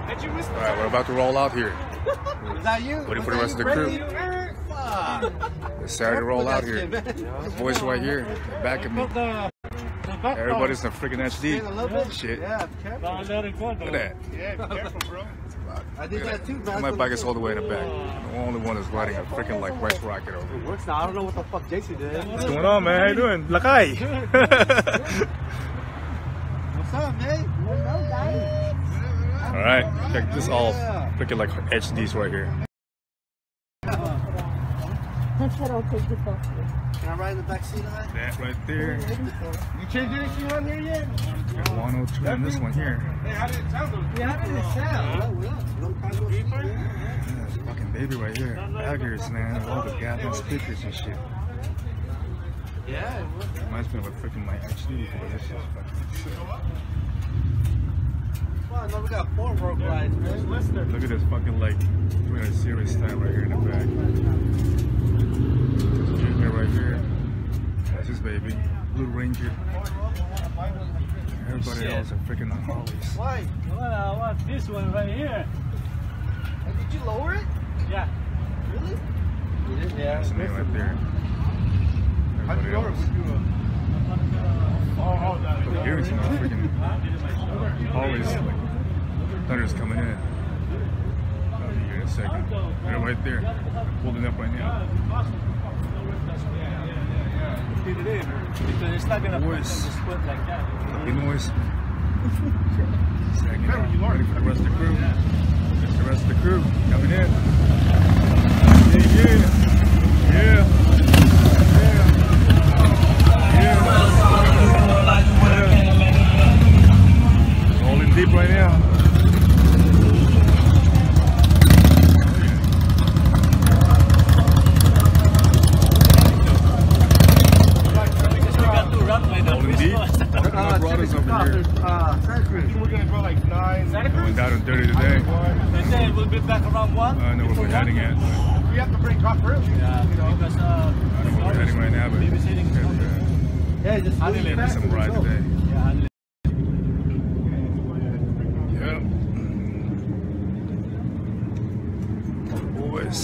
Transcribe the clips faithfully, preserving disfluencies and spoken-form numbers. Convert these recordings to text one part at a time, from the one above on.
Alright, we're about to roll out here. Is that you? Waiting for the rest of the crew. It's Saturday to roll out here. The boys right here, back of me. Everybody's in the freaking H D. Shit. Yeah, look at that. Yeah, be careful, bro. I did that too, man. My bike is all the way in the back. The only one is riding a freaking like West Rocket over. It works now. I don't know what the fuck Jason did. What's going on, man? How you doing? Lakay. What's up, man? Hello, guys. Alright, check this all freaking like H Ds right here. That's what I'll take the photo. Can I ride in the back seat of that? That right there. You changed anything on here yet? Got one oh two and this one here. Hey, how did it sound? Yeah, how did it sound? Yeah, fucking baby right here. Baggers, man. All the goddamn speakers and shit. Yeah. Reminds me of a freaking my H D before. This shit's fucking sick. Wow, now we got four road rides, man. Look at this fucking like doing a serious time right here in the back. Junior right here. That's his baby. Blue Ranger. Everybody Shit. else are freaking on Harleys. Why? Well, I want this one right here. Hey, did you lower it? Yeah. Really? You did? Yeah. That's the name right there. Everybody else. But the hearing's not freaking always like thunder's coming in. I'll be here in a second. They're right there. They're pulling up right now. Get it in. Because it's not gonna Boys. just put like that. Big noise. Stacking up. Ready for the rest of the crew. There's the rest of the crew coming in. Yeah, yeah. Yeah. Yeah. Yeah. Rolling deep right now. Rolling deep. My brothers over here. We're gonna go like nine. Going down and dirty today. They say we'll be back around one. I know where we're heading at. But We have to bring coffee early. Yeah, because uh, I know where we're heading right now, but Yeah, just I'm leave it for back some and ride go. today. yeah, Yep. Boys.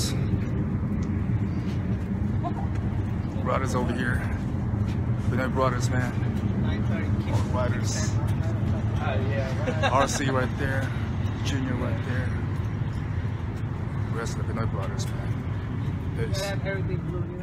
Brothers over here. Good night, brothers, man. All the riders. R C right there. Junior right there. The rest of the Good night, brothers, man. Peace. Everything blue, you know.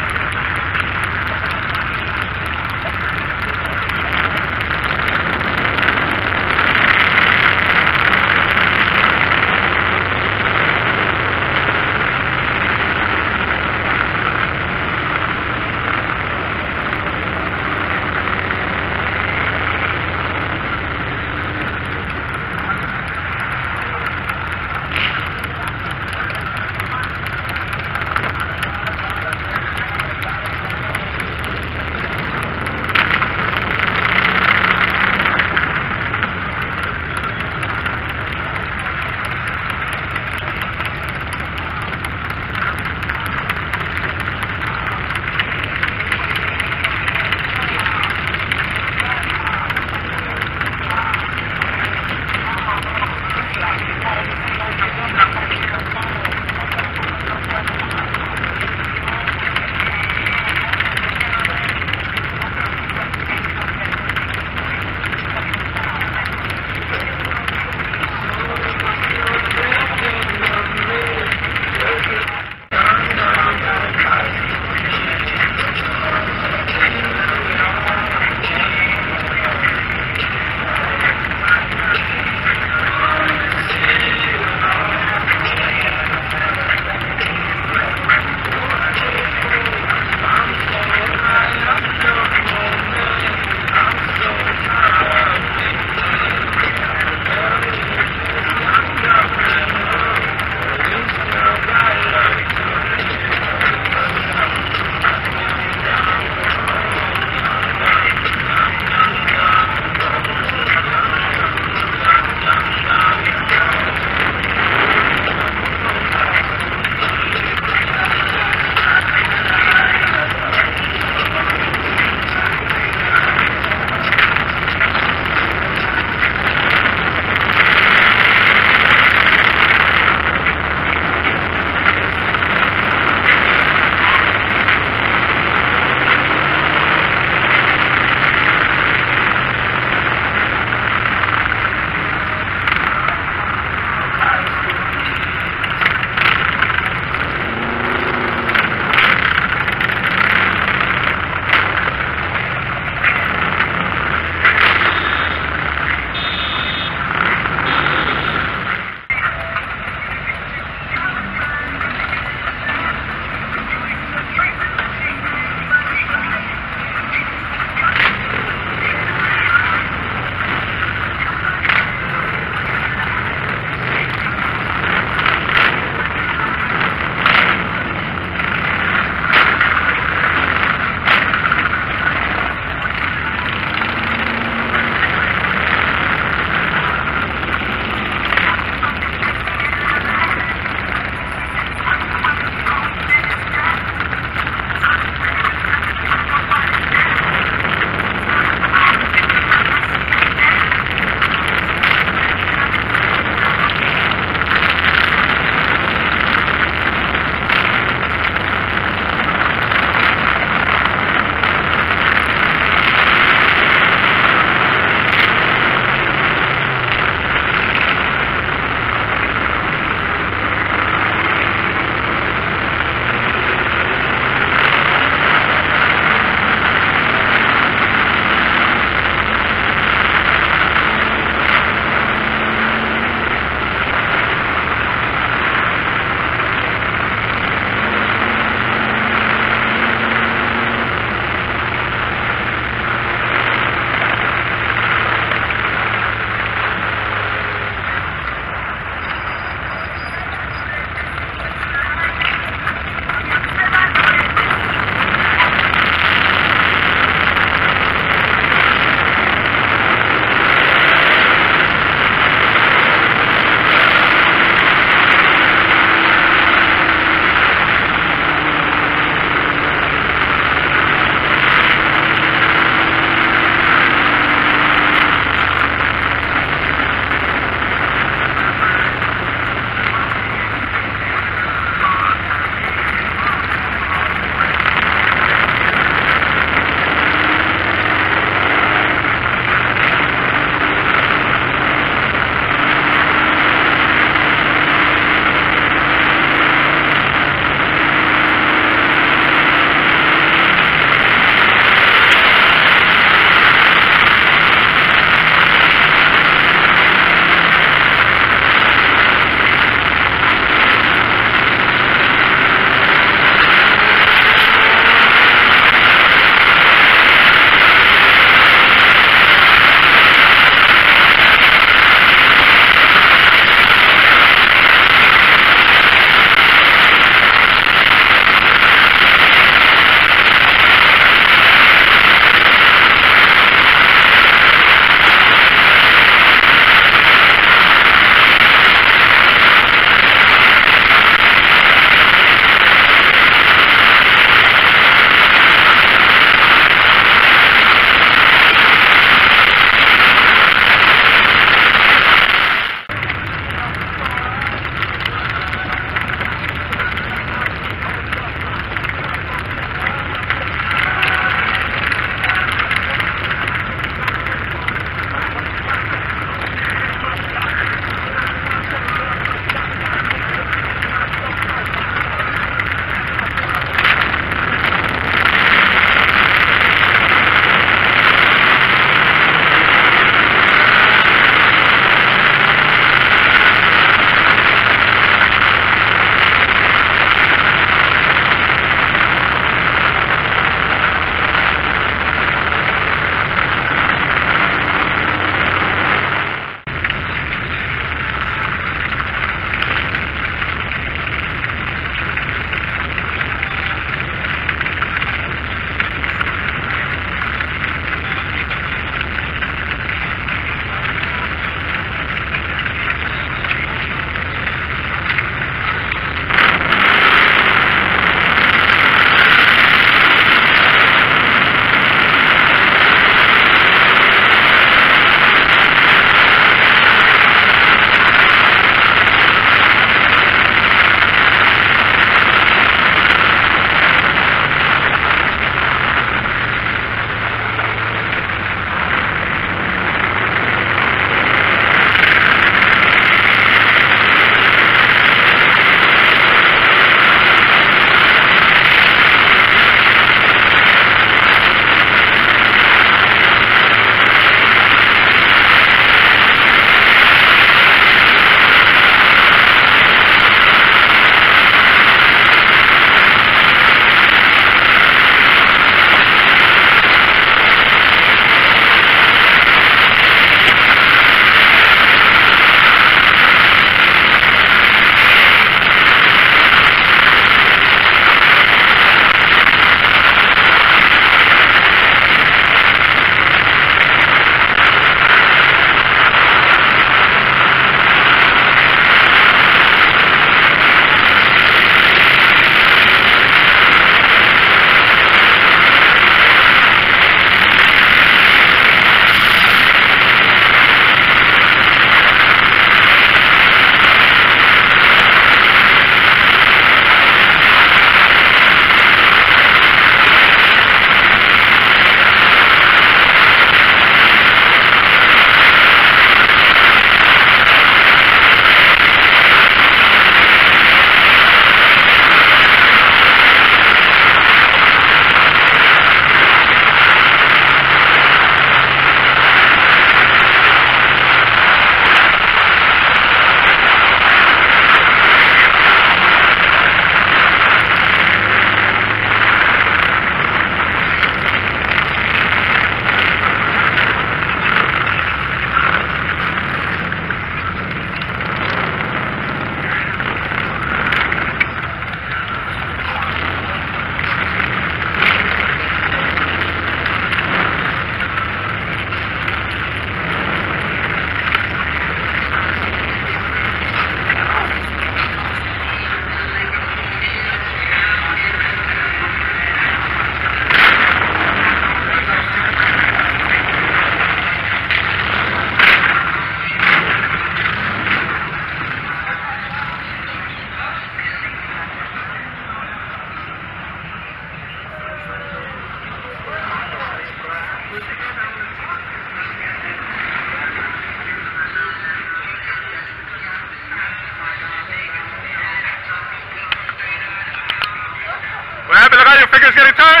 out, your fingers getting tired?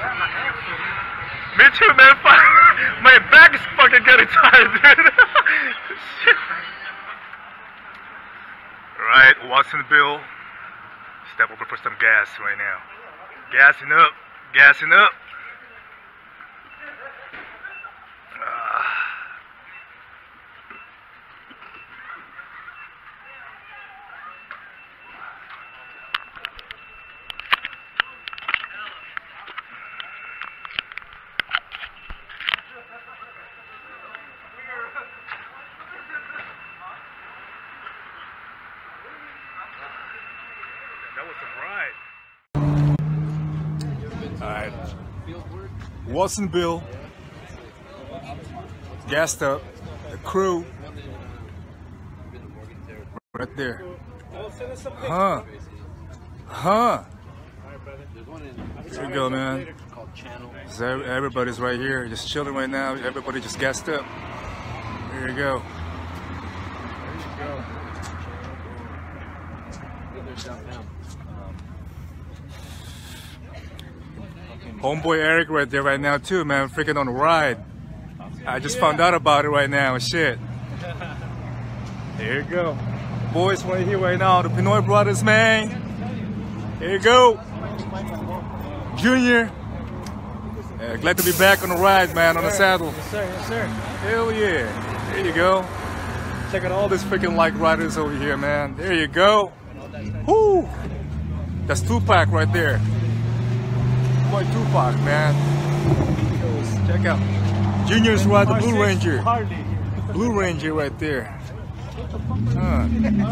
Me too, man. My back is fucking getting tired, dude. Shit. Alright, Watsonville. Step over for some gas right now. Gassing up, gassing up. Uh. That was a ride. Alright. Watsonville. Gassed up. The crew. Right there. Huh. Huh. There you go, man. So everybody's right here, just chilling right now. Everybody just gassed up. There you go. There you go. Homeboy Eric right there right now too, man. Freaking on the ride. I just found out about it right now. Shit. There you go. Boys right here right now. The Pinoy brothers, man. There you go. Junior. Yeah, glad to be back on the ride, man. On the saddle. Yes, sir. Yes, sir. Hell yeah. There you go. Check out all these freaking like riders over here, man. There you go. Whoo. That's Tupac right there. Boy, Tupac, man. Check out. Junior's ride the Blue Ranger. Blue Ranger right there. Huh.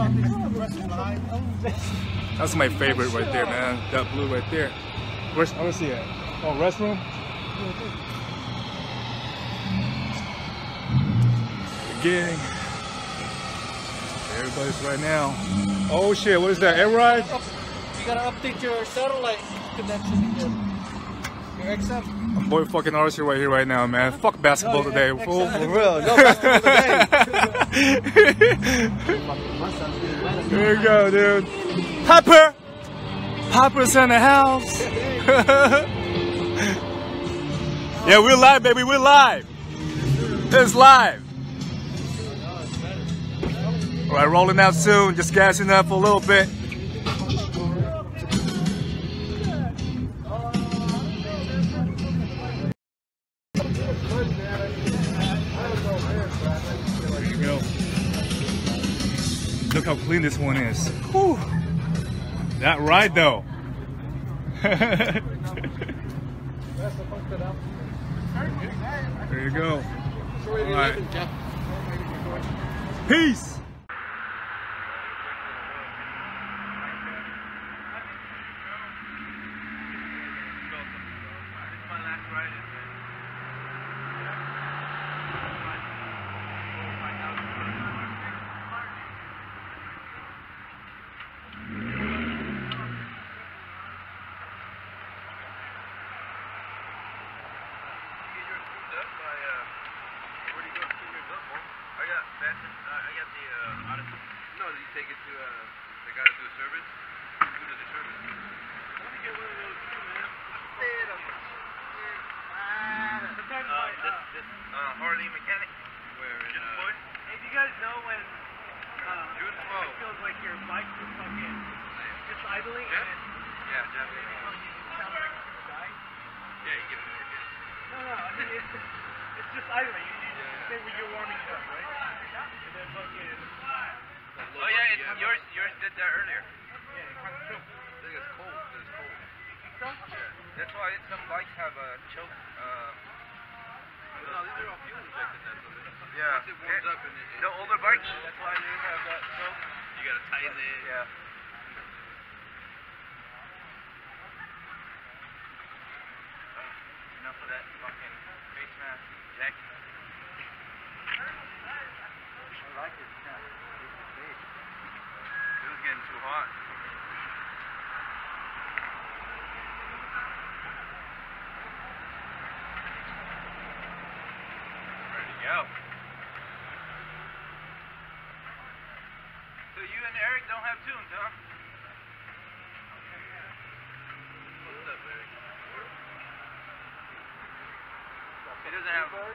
That's my favorite right there, man. That blue right there. Where's, I want to see it. Oh, restroom? The gang. Everybody's right now. Oh shit, what is that? Air ride? You gotta update your satellite connection again. Your X M. My boy fucking R C right here right now, man. Fuck basketball No, today, X M. fool. For real, no basketball today. There you go, dude. Popper! Popper's in the house. Yeah, we're live, baby. We're live. It's live. All right, rolling out soon. Just gassing up a little bit. There you go. Look how clean this one is. Whew. That ride though. There you go. All right. Peace. No, you take it to, uh, they gotta do a service? Who does the service? Let me get one of those too, man. Uh, this, this, uh, Harley mechanic. Where in, uh, Boyz? Hey, do you guys know when, uh, June twelfth. it feels like your bike is fucking just idling? Jeff? And Yeah, Jeff. it sounds like it's dying? Yeah, you give him more gas. No, no, I mean, it's, it's just idling. You, you just say when you're warming it up, right? And then fucking... Oh yeah, it's, yours, yours did that earlier. Yeah, it kind of chokes. I think it's cold, but it's cold. So? Yeah. That's why some bikes have a choke, uh... No, these are all fuel injected then, so they, yeah. Once it warms it, up and it, it... The older bikes, that's why they have that choke. You gotta tighten it. Yeah. Enough of that fucking face mask jacket. I like it. Yeah. It was getting too hot. Ready to go. So you and Eric don't have tunes, huh? What's up, Eric? doesn't have a pool.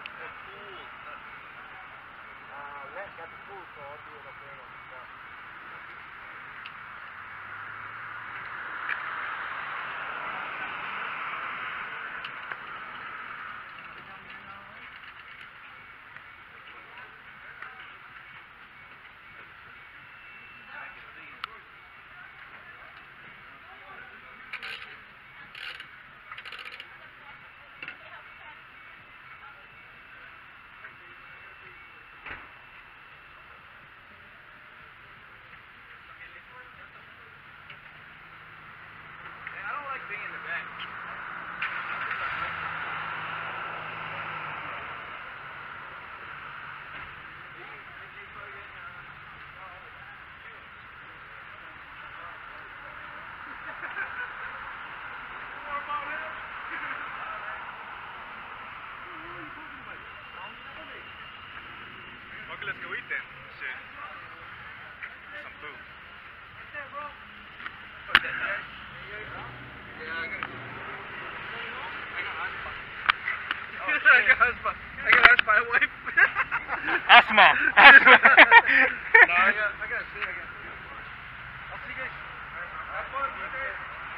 Being in the back. Okay, let's go eat then. Shit. Some food. What's that, bro? What's that, Jack? Yeah, I got I got asthma. Oh, I got asthma. I got asthma. I wipe. Asthma. Asthma. No, I got, I got to see. I got. I'll see you guys. Have fun. Okay.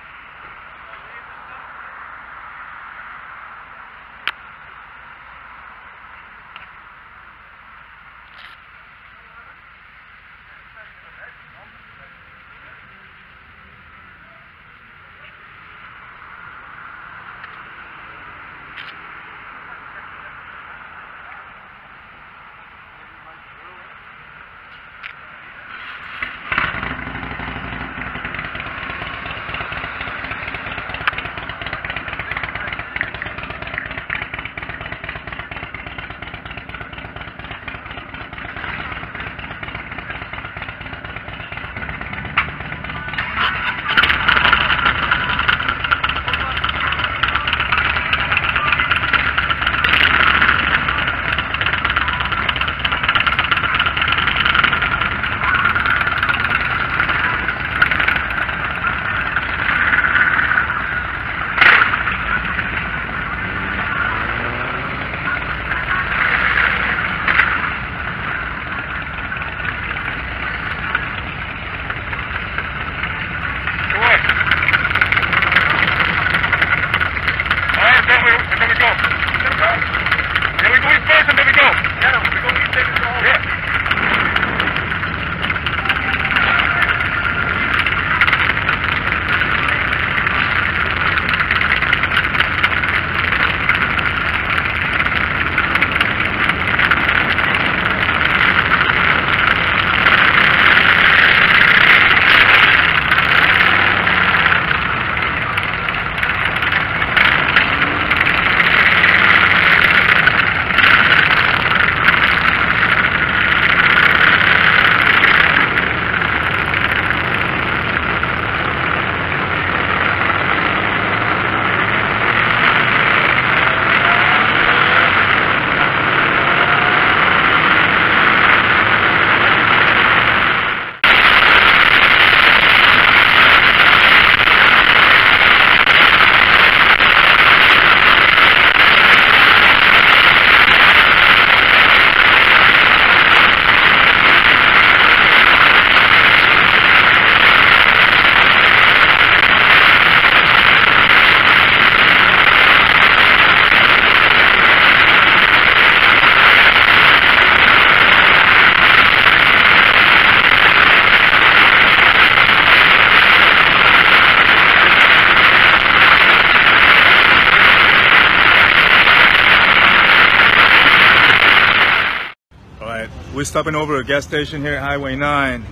We're stopping over at a gas station here at Highway nine.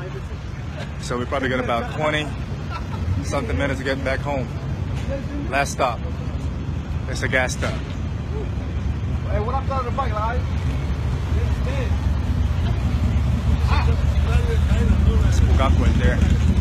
So we probably got about twenty something minutes to get back home. Last stop. It's a gas stop. Hey, what up, the bike, right? It's Bugakwa in there.